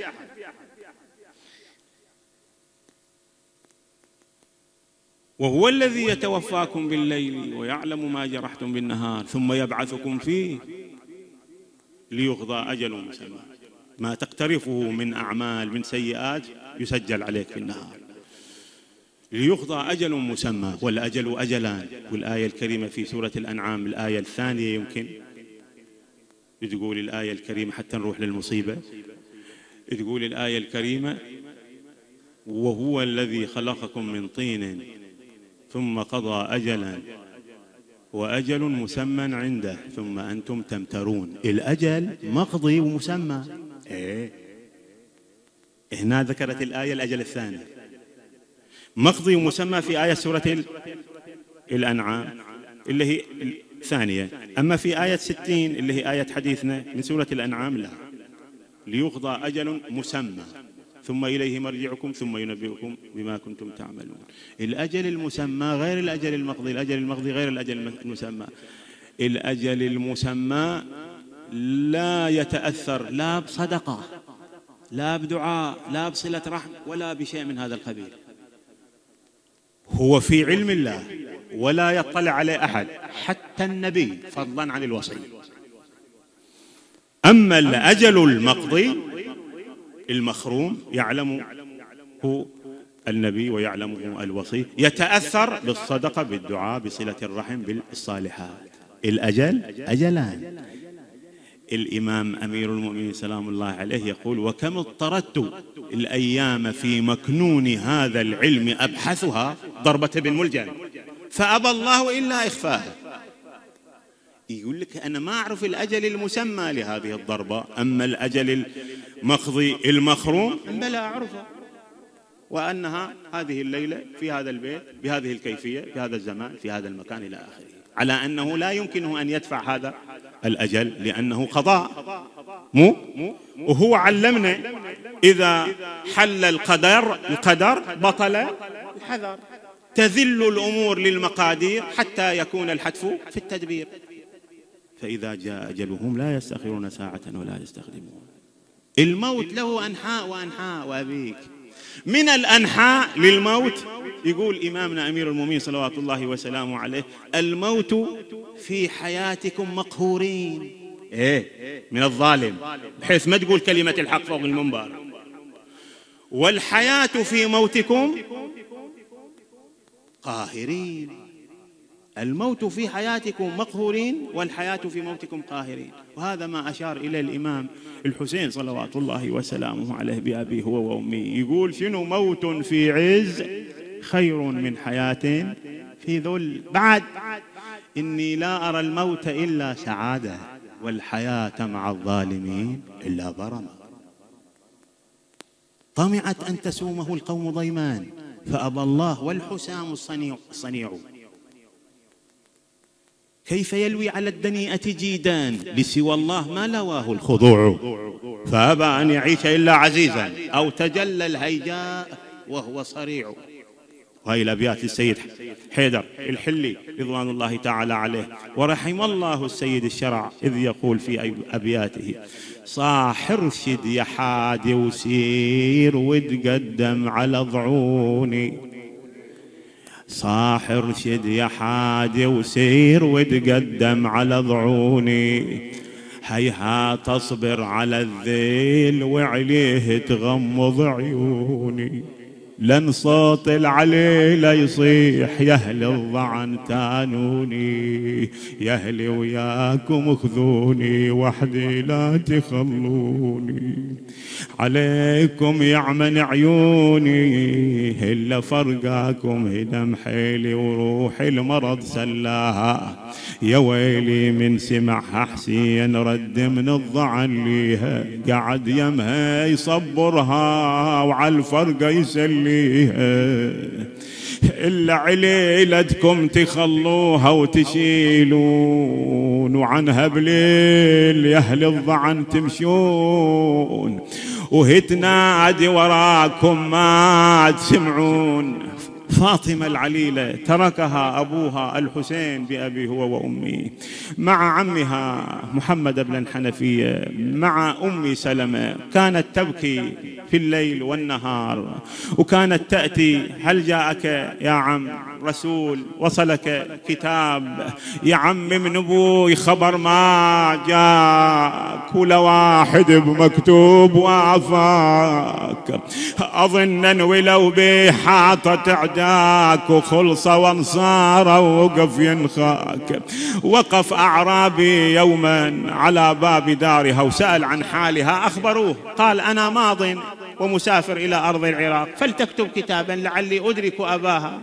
وهو الذي يتوفاكم بالليل ويعلم ما جرحتم بالنهار ثم يبعثكم فيه ليقضى أجل مسمى. ما تقترفه من أعمال من سيئات يسجل عليك في النهار. ليقضى أجل مسمى، والأجل أجلان. والآية الكريمة في سورة الأنعام الآية الثانية يمكن تقول الآية الكريمة حتى نروح للمصيبة، تقول الآية الكريمة وهو الذي خلقكم من طين ثم قضى أجلا وأجل مسمى عنده ثم أنتم تمترون. الأجل مقضي ومسمى. إيه؟ هنا ذكرت الآية الأجل الثاني مقضي ومسمى في آية سورة الأنعام اللي هي الثانية. أما في آية ستين اللي هي آية حديثنا من سورة الأنعام لا، ليقضى أجل مسمى ثم إليه مرجعكم ثم ينبئكم بما كنتم تعملون. الأجل المسمى غير الأجل المقضي، الأجل المقضي غير الأجل المسمى. الأجل المسمى لا يتأثر لا بصدقة لا بدعاء لا بصلة رحم ولا بشيء من هذا القبيل، هو في علم الله ولا يطلع عليه أحد حتى النبي فضلا عن الوصي. أما الأجل المقضي المخروم يعلمه النبي ويعلمه الوصي، يتأثر بالصدقة بالدعاء بصلة الرحم بالصالحات. الأجل أجلان. الإمام أمير المؤمنين سلام الله عليه يقول وكم اضطردت الأيام في مكنون هذا العلم أبحثها ضربة بن ملجم فأبى الله إلا إخفاها. يقول لك أنا ما أعرف الأجل المسمى لهذه الضربة، أما الأجل المقضي المخروم بلا أعرفه، وأنها هذه الليلة في هذا البيت بهذه الكيفية في هذا الزمان في هذا المكان إلى آخره، على أنه لا يمكنه أن يدفع هذا الأجل لأنه قضاء مو وهو علمنا إذا حل القدر القدر بطل الحذر، تذل الأمور للمقادير حتى يكون الحتف في التدبير، فإذا جاء أجلهم لا يستأخرون ساعة ولا يستقدمون. الموت له أنحاء وأنحاء وأبيك. من الأنحاء للموت يقول إمامنا أمير المؤمنين صلوات الله وسلامه عليه الموت في حياتكم مقهورين، إيه من الظالم بحيث ما تقول كلمة الحق فوق المنبر، والحياة في موتكم قاهرين، الموت في حياتكم مقهورين والحياة في موتكم قاهرين. وهذا ما أشار إلى الإمام الحسين صلوات الله وسلامه عليه بأبي هو وأمي. يقول شنو؟ موت في عز خير من حياة في ذل. بعد إني لا أرى الموت إلا سعادة والحياة مع الظالمين إلا برمة. طمعت أن تسومه القوم ضيمان فأبى الله والحسام الصنيع, الصنيع. كيف يلوي على الدنيئة جيدان لسوى الله ما لواه الخضوع، فأبى أن يعيش إلا عزيزا أو تجلى الهيجاء وهو صريع. وهي الأبيات السيد حيدر الحلي رضوان الله تعالى عليه. ورحم الله السيد الشرع إذ يقول في أبياته: صاح ارشد يا حادي وسير وتقدم على ضعوني، صاح ارشد يا حادي وسير وتقدم على ضعوني، هيها تصبر على الذيل وعليه تغمض عيوني، لن صوت العليل يصيح يا اهل الضعن تانوني، يا اهلي وياكم خذوني وحدي لا تخلوني، عليكم يعمن عيوني الا فرقاكم هدم حيلي وروحي المرض سلاها، يا ويلي من سمعها حسين رد من الضعن ليها، قعد يمها يصبرها وعلى الفرقة يسليها، إلا عليلتكم تخلوها وتشيلون وعنها بليل يا أهل الضعن تمشون، وهي تنادي وراكم ما تسمعون. فاطمة العليلة تركها أبوها الحسين بأبي هو وأمي مع عمها محمد بن الحنفية مع أم سلمة، كانت تبكي في الليل والنهار، وكانت تأتي: هل جاءك يا عم رسول؟ وصلك كتاب يا عم من أبوي؟ خبر ما جاك ولا واحد بمكتوب وافاك، أظن ولو بي حاطت عداك وخلص وانصار ووقف ينخاك. وقف أعرابي يوما على باب دارها وسأل عن حالها، أخبروه قال: أنا ماض ومسافر إلى أرض العراق فلتكتب كتابا لعلي أدرك أباها.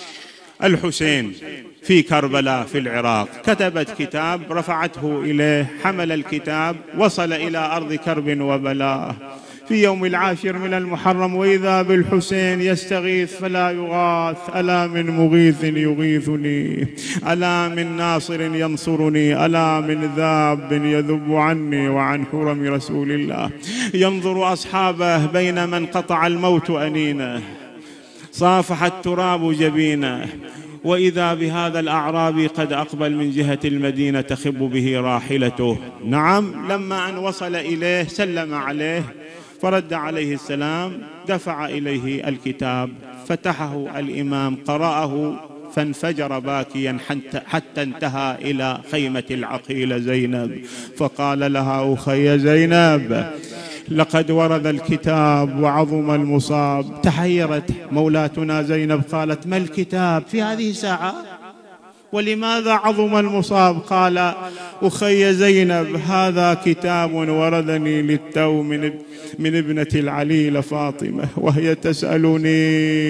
الحسين في كربلاء في العراق، كتبت كتاب رفعته إليه، حمل الكتاب وصل إلى أرض كرب وبلاء في يوم العاشر من المحرم، وإذا بالحسين يستغيث فلا يغاث، ألا من مغيث يغيثني، ألا من ناصر ينصرني، ألا من ذاب يذب عني وعن حرم رسول الله. ينظر أصحابه بينما انقطع الموت أنينه، صافح التراب جبينه، وإذا بهذا الأعرابي قد أقبل من جهة المدينة تخب به راحلته. نعم، لما أن وصل إليه سلم عليه فرد عليه السلام، دفع إليه الكتاب، فتحه الإمام قرأه فانفجر باكيا حتى انتهى إلى خيمة العقيلة زينب، فقال لها: أخي زينب، لقد ورد الكتاب وعظم المصاب. تحيرت مولاتنا زينب قالت: ما الكتاب في هذه الساعة؟ ولماذا عظم المصاب؟ قال: أخي زينب، هذا كتاب وردني للتو من من ابنة العليل فاطمة، وهي تسألني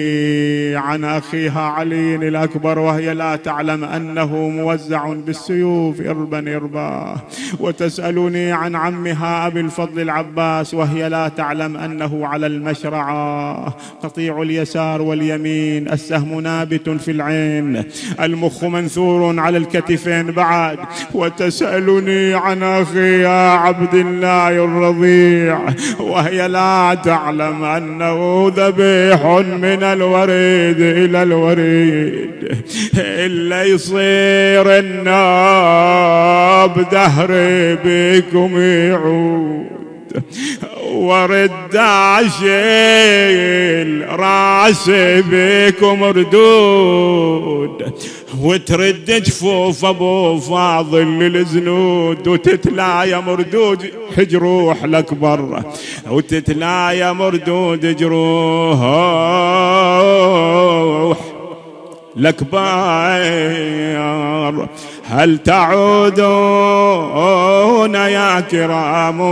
عن أخيها علي الأكبر، وهي لا تعلم أنه موزع بالسيوف إربا إرباه، وتسألني عن عمها أبي الفضل العباس، وهي لا تعلم أنه على المشرعة قطيع اليسار واليمين، السهم نابت في العين، المخ منثور على الكتفين بعد، وتسألني عن أخي عبد الله الرضيع، وهي لا تعلم أنه ذبيح من الوريد إلى الوريد، إلا يصير الناب دهري بكم يعود، ورد عشيل راسي بكم ردود، وترد جفوف ابو فاضل للزنود، وتتلايا مردود جروح الاكبر، وتتلايا مردود جروح الأكبار. هل تعودون يا كرام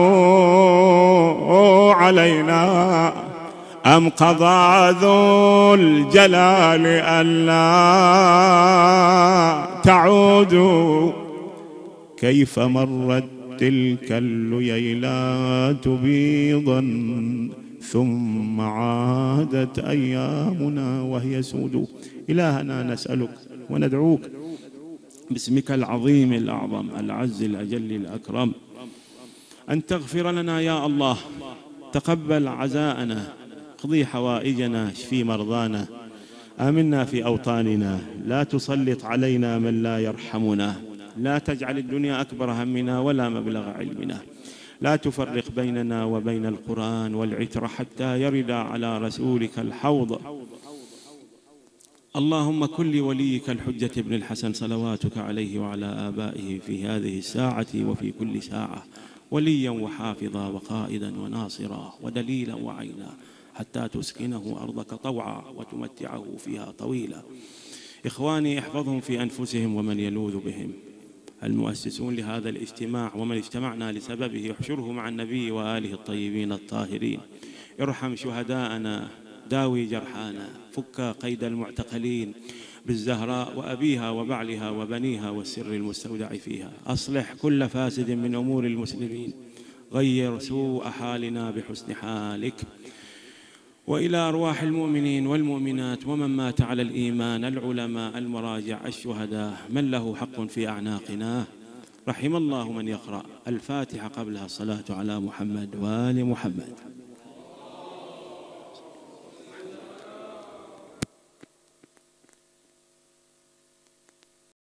علينا أم قضى ذو الجلال ألا تعودوا؟ كيف مرت تلك الليلات بيضا ثم عادت أيامنا وهي سود. إلهنا نسألك وندعوك باسمك العظيم الأعظم العز الأجل الأكرم أن تغفر لنا يا الله، تقبل عزاءنا، اقضي حوائجنا، اشفي مرضانا، آمنا في أوطاننا، لا تسلط علينا من لا يرحمنا، لا تجعل الدنيا أكبر همنا ولا مبلغ علمنا، لا تفرق بيننا وبين القرآن والعترة حتى يرد على رسولك الحوض. اللهم كن لوليك الحجة ابن الحسن صلواتك عليه وعلى آبائه في هذه الساعة وفي كل ساعة وليا وحافظا وقائدا وناصرا ودليلا وعينا، حتى تسكنه أرضك طوعا وتمتعه فيها طويلا. إخواني احفظهم في أنفسهم ومن يلوذ بهم. المؤسسون لهذا الاجتماع ومن اجتمعنا لسببه احشره مع النبي وآله الطيبين الطاهرين. ارحم شهداءنا، داوي جرحانا، فك قيد المعتقلين بالزهراء وأبيها وبعلها وبنيها والسر المستودع فيها. أصلح كل فاسد من أمور المسلمين، غير سوء حالنا بحسن حالك. وإلى أرواح المؤمنين والمؤمنات ومن مات على الإيمان، العلماء، المراجع، الشهداء، من له حق في أعناقنا، رحم الله من يقرأ الفاتحة قبلها الصلاة على محمد وآل محمد.